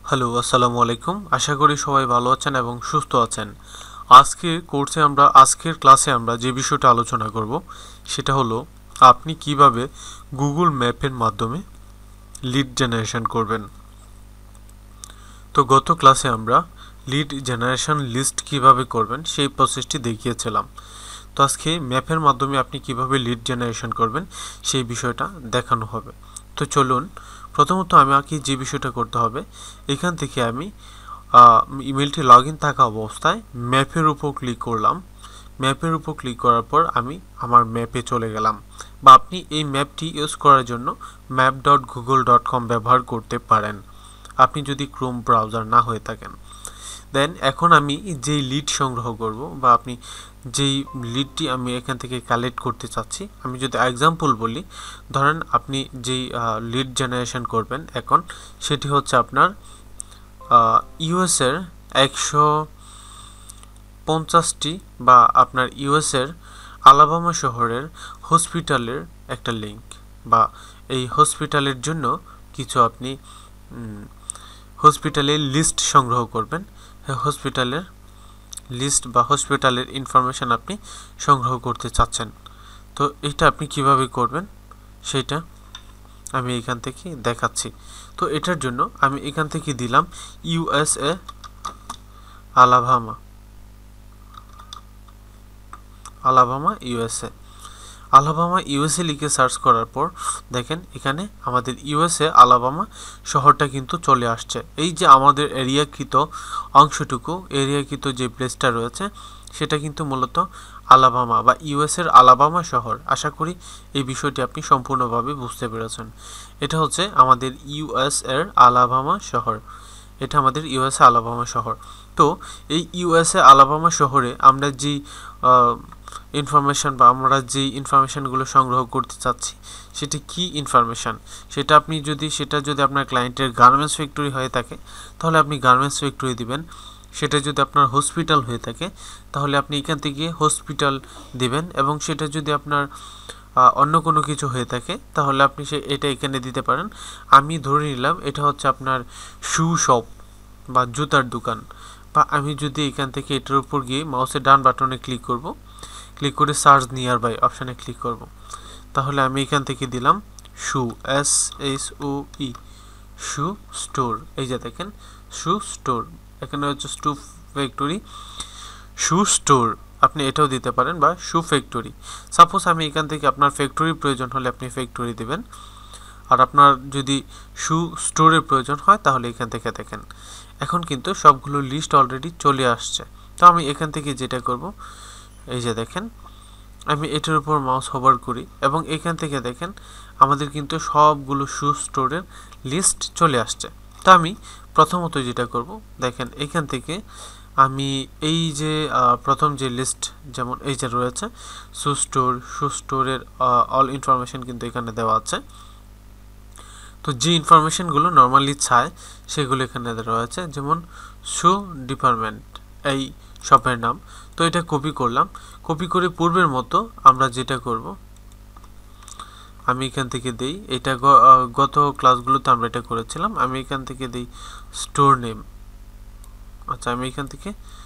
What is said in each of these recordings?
Hello, আসসালামু আলাইকুম। আশা করি সবাই ভালো আছেন এবং সুস্থ আছেন। আজকের ক্লাসে আমরা যে বিষয়টা আলোচনা করব সেটা হলো আপনি কিভাবে গুগল ম্যাপের মাধ্যমে লিড জেনারেশন করবেন। তো গত ক্লাসে আমরা লিড জেনারেশন লিস্ট কিভাবে করবেন সেই প্রসেসটি দেখিয়েছিলাম। তো আজকে ম্যাপের মাধ্যমে আপনি কিভাবে লিড জেনারেশন করবেন সেই বিষয়টা দেখানো হবে। তো চলুন, প্রথমত আমাকে যে বিষয়টা করতে হবে, এখান থেকে আমি ইমেলটি লগ ইন থাকা অবস্থায় ম্যাপের উপর ক্লিক করলাম। ম্যাপের উপর ক্লিক করার পর আমি আমার ম্যাপে চলে গেলাম, বা আপনি এই ম্যাপটি ইউজ করার জন্য map.google.com ব্যবহার করতে পারেন আপনি যদি ক্রোম ব্রাউজার না হয়ে থাকেন। দেন এখন আমি যেই লিড সংগ্রহ করব, বা আপনি যেই লিডটি আমি এখান থেকে কালেক্ট করতে চাচ্ছি, আমি যদি এক্সাম্পল বলি, ধরেন আপনি যেই লিড জেনারেশন করবেন এখন, সেটি হচ্ছে আপনার ইউএসের 150টি বা আপনার ইউএসের আলাবামা শহরের হসপিটালের একটা লিঙ্ক, বা এই হসপিটালের জন্য কিছু আপনি হসপিটালের লিস্ট সংগ্রহ করবেন। হসপিটালের লিস্ট বা হসপিটালের ইনফরমেশন আপনি সংগ্রহ করতে চাচ্ছেন। তো এটা আপনি কিভাবে করবেন সেটা আমি এখান থেকে দেখাচ্ছি। তো এটার জন্য আমি এখান থেকে দিলাম ইউএসএ আলাবামা ইউএসএ লিখে সার্চ করার পর দেখেন এখানে আমাদের ইউএসএ আলাবামা শহরটা কিন্তু চলে আসছে। এই যে আমাদের এরিয়াকৃত অংশটুকু, এরিয়াকৃত যে প্লেসটা রয়েছে সেটা কিন্তু মূলত আলাবামা বা ইউএসএর আলাবামা শহর। আশা করি এই বিষয়টি আপনি সম্পূর্ণভাবে বুঝতে পেরেছেন। এটা হচ্ছে আমাদের ইউএসএর আলাবামা শহর। এটা আমাদের ইউএসএ আলাবামা শহর। তো এই ইউএসএ আলাবামা শহরে আমরা যেই ইনফরমেশন বা আমরা যেই ইনফরমেশনগুলো সংগ্রহ করতে চাচ্ছি সেটি কি ইনফরমেশন, সেটা যদি আপনার ক্লায়েন্টের গার্মেন্টস ফ্যাক্টরি হয়ে থাকে তাহলে আপনি গার্মেন্টস ফ্যাক্টরি দিবেন। সেটা যদি আপনার হসপিটাল হয়ে থাকে তাহলে আপনি এখান থেকে হসপিটাল দিবেন, এবং সেটা যদি আপনার অন্য কোনো কিছু হয়ে থাকে তাহলে আপনি এটা এখানে দিতে পারেন। আমি ধরে নিলাম এটা হচ্ছে আপনার শু শপ বা জুতার দোকান, বা আমি যদি এখান থেকে এটার উপর গিয়ে মাউসের ডান বাটনে ক্লিক ক্লিক করে সার্চ নিয়ার বাই অপশানে ক্লিক করব, তাহলে আমি এখান থেকে দিলাম শু SHOE শু স্টোর। এই যে দেখেন শু স্টোর, এখানে হচ্ছে শু ফ্যাক্টরি, শু স্টোর আপনি এটাও দিতে পারেন, বা শু ফ্যাক্টরি। সাপোজ আমি এখান থেকে আপনার ফ্যাক্টরির প্রয়োজন হলে আপনি ফ্যাক্টরি দিবেন, আর আপনার যদি শু স্টোরের প্রয়োজন হয় তাহলে এখান থেকে দেখেন এখন কিন্তু সবগুলো লিস্ট অলরেডি চলে আসছে। তো আমি এখান থেকে যেটা করব, এই যে দেখেন আমি এটার উপর মাউস হোভার করি এবং এখান থেকে দেখেন আমাদের কিন্তু সবগুলো শু স্টোরের লিস্ট চলে আসছে। তো আমি প্রথমত যেটা করব, দেখেন এখান থেকে আমি এই যে প্রথম যে লিস্ট, যেমন এই যে রয়েছে শু স্টোরের অল ইনফরমেশন কিন্তু এখানে দেওয়া আছে। তো যে ইনফরমেশনগুলো নর্মালি চায় সেগুলো এখানে রয়েছে, যেমন শু ডিপার্টমেন্ট এই শপের নাম। তো এটা কপি করলাম, কপি করে পূর্বের মতো আমরা যেটা করব, আমি এখান থেকে দেই, এটা গত ক্লাসগুলোতে আমরা এটা করেছিলাম, আমি এখান থেকে দেই স্টোর নেম। আচ্ছা, আমি এখান থেকে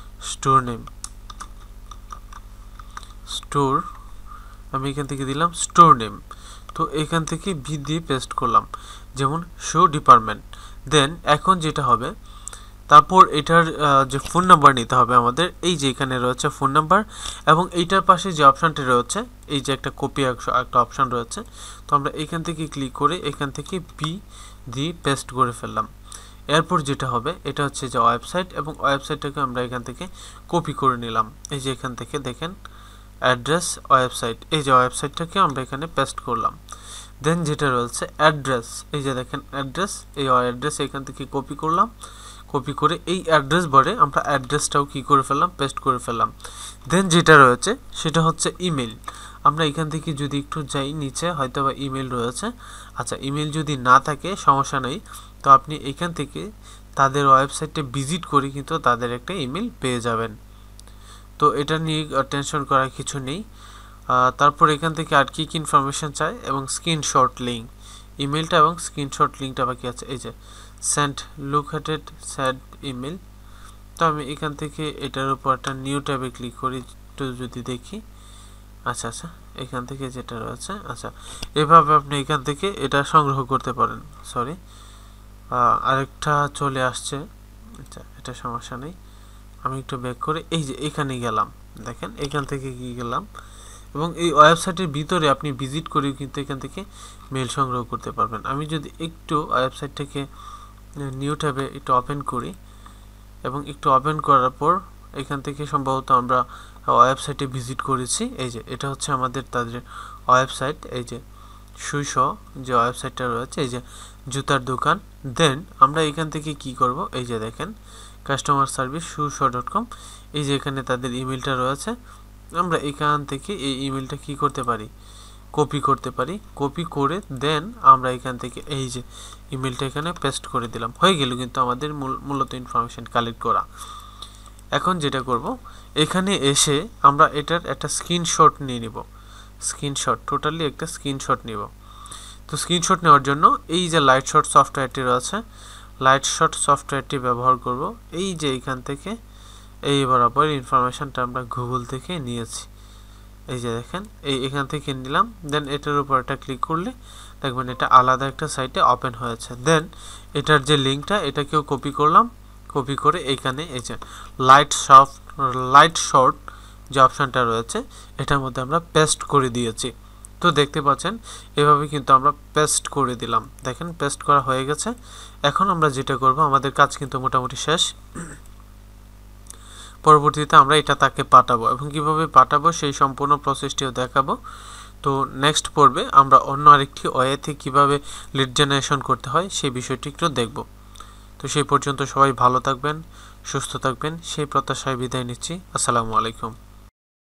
আমি এখান থেকে দিলাম স্টোর নেম। তো এখান থেকে ভি দিয়ে পেস্ট করলাম, যেমন শো ডিপার্টমেন্ট। দেন এখন যেটা হবে, তারপর এটার যে ফোন নাম্বার নিতে হবে আমাদের, এই যে এখানে রয়েছে ফোন নাম্বার, এবং এইটার পাশে যে অপশানটি রয়েছে, এই যে একটা কপি একটা অপশান রয়েছে, তো আমরা এখান থেকে ক্লিক করে এখান থেকে পি দিয়ে পেস্ট করে ফেললাম। এরপর যেটা হবে এটা হচ্ছে যে ওয়েবসাইট, এবং ওয়েবসাইটটাকে আমরা এখান থেকে কপি করে নিলাম। এই যে এখান থেকে দেখেন অ্যাড্রেস ওয়েবসাইট, এই যে ওয়েবসাইটটাকে আমরা এখানে পেস্ট করলাম। দেন যেটা রয়েছে অ্যাড্রেস, এই যে দেখেন অ্যাড্রেস, এই অ্যাড্রেস এখান থেকে কপি করলাম, কপি করে এই অ্যাড্রেস বারে আমরা অ্যাড্রেসটাও কি করে ফেললাম, পেস্ট করে ফেললাম। দেন যেটা রয়েছে সেটা হচ্ছে ইমেল। আমরা এখান থেকে যদি একটু যাই নিচে, হয়তো বা ইমেল রয়েছে। আচ্ছা, ইমেল যদি না থাকে সমস্যা নেই, তো আপনি এখান থেকে তাদের ওয়েবসাইটে ভিজিট করে কিন্তু তাদের একটা ইমেল পেয়ে যাবেন। তো এটা নিয়ে টেনশন করার কিছু নেই। তারপর এখান থেকে আর কি ইনফরমেশন চাই, এবং স্ক্রিনশট লিঙ্ক, ইমেলটা এবং স্ক্রিনশট লিঙ্কটা বাকি আছে। এই যে সেন্ড লোকেটেড সেন্ড ইমেল। তো আমি এখান থেকে এটার উপর একটা নিউ ট্যাবে ক্লিক করি, একটু যদি দেখি। আচ্ছা আচ্ছা, এখান থেকে যেটা রয়েছে, আচ্ছা এভাবে আপনি এখান থেকে এটা সংগ্রহ করতে পারেন। সরি, আরেকটা চলে আসছে। আচ্ছা, এটা সমস্যা নেই, আমি একটু ব্যাক করে এই যে এখানে গেলাম, দেখেন এখান থেকে কি গেলাম, এবং এই ওয়েবসাইটের ভিতরে আপনি ভিজিট করেও কিন্তু এখান থেকে মেল সংগ্রহ করতে পারবেন। আমি যদি একটু ওয়েবসাইটটাকে নিউ ট্যাবে একটু ওপেন করি, এবং একটু ওপেন করার পর এখান থেকে সম্ভবত আমরা ওয়েবসাইটে ভিজিট করেছি। এই যে এটা হচ্ছে আমাদের তাদের ওয়েবসাইট, এই যে সুইশ যে ওয়েবসাইটটা রয়েছে, এই যে জুতার দোকান। দেন আমরা এখান থেকে কি করব, এই যে দেখেন কাস্টমার সার্ভিস সুশ.com, এই যে এখানে তাদের ইমেলটা রয়েছে। আমরা এখান থেকে এই ইমেলটা কি করতে পারি, কপি করতে পারি। কপি করে দেন আমরা এখান থেকে এই যে ইমেলটা এখানে পেস্ট করে দিলাম, হয়ে গেল কিন্তু আমাদের মূলত ইনফরমেশন কালেক্ট করা। এখন যেটা করব, এখানে এসে আমরা এটার একটা স্ক্রিনশট নিয়ে নিব, স্ক্রিনশট, টোটালি একটা স্ক্রিনশট নিব। তো স্ক্রিনশট নেওয়ার জন্য এই যে লাইটশট সফটওয়্যারটি রয়েছে, লাইটশট সফটওয়্যারটি ব্যবহার করব। এই যে এখান থেকে এই বরাবর ইনফরমেশনটা আমরা গুগল থেকে নিয়েছি, এই যে দেখেন এখান থেকে নিলাম। দেন এটার উপর একটা ক্লিক করলে দেখবেন এটা আলাদা একটা সাইটে ওপেন হয়েছে। দেন এটার যে লিঙ্কটা, এটাকেও কপি করলাম, কপি করে এইখানে এই যে লাইটশট যে অপশানটা রয়েছে এটার মধ্যে আমরা পেস্ট করে দিয়েছি। তো দেখতে পাচ্ছেন এভাবে কিন্তু আমরা পেস্ট করে দিলাম, দেখেন পেস্ট করা হয়ে গেছে। এখন আমরা যেটা করব, আমাদের কাজ কিন্তু মোটামুটি শেষ। পরবর্তীতে আমরা এটা তাকে পাঠাবো, এবং কিভাবে পাঠাবো সেই সম্পূর্ণ প্রসেসটিও দেখাবো। তো নেক্সট পর্বে আমরা অন্য আরেকটি ওয়েতে কিভাবে লিড জেনারেশন করতে হয় সেই বিষয়টি একটু দেখব। তো সেই পর্যন্ত সবাই ভালো থাকবেন, সুস্থ থাকবেন, সেই প্রত্যাশায় বিদায় নিচ্ছি। আসসালামু আলাইকুম।